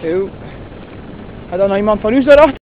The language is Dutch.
Zo. Gaat dan nog iemand van u daarachter?